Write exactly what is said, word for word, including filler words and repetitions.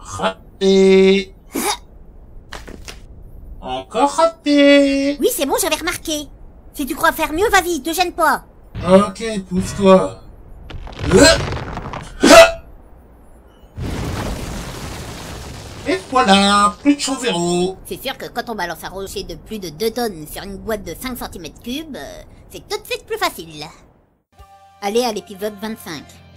Raté. Encore raté. Oui, c'est bon, j'avais remarqué. Si tu crois faire mieux, vas-y, te gêne pas. Ok, pousse-toi. Et voilà, plus de champ zéro. C'est sûr que quand on balance un rocher de plus de deux tonnes sur une boîte de cinq centimètres cubes, euh, c'est tout de suite plus facile. Allez à l'épisode vingt-cinq.